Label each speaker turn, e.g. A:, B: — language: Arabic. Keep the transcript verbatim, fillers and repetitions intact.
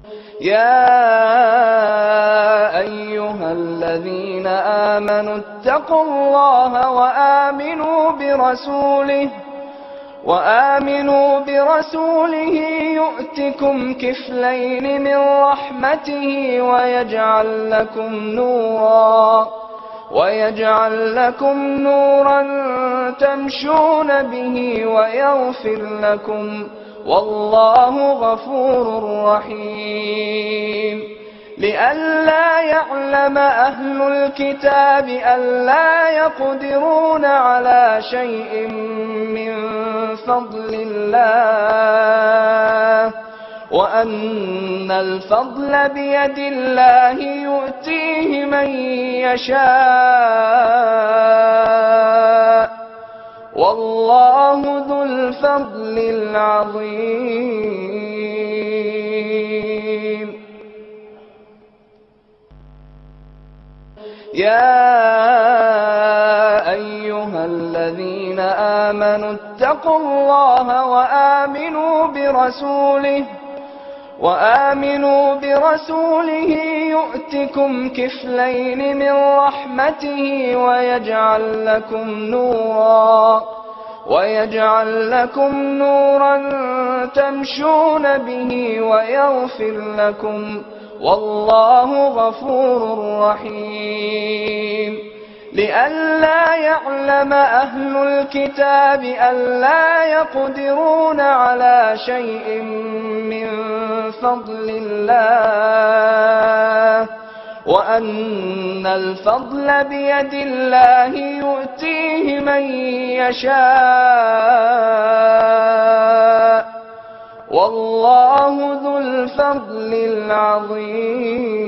A: يا أيها الذين آمنوا اتقوا الله وآمنوا برسوله وآمنوا برسوله يؤتكم كفلين من رحمته ويجعل لكم نورا ويجعل لكم نورا تمشون به ويغفر لكم والله غفور رحيم. لئلا يعلم أهل الكتاب ألا يقدرون على شيء من فضل الله وأن الفضل بيد الله يؤتيه من يشاء والله ذو الفضل العظيم. يا أيها الذين آمنوا اتقوا الله وآمنوا برسوله وآمنوا برسوله يؤتكم كفلين من رحمته ويجعل لكم نورا ويجعل لكم نورا تمشون به ويغفر لكم والله غفور رحيم. لئلا يعلم أهل الكتاب ألا يقدرون على شيء من فضل الله وأن الفضل بيد الله يؤتيه من يشاء والله ذو الفضل العظيم.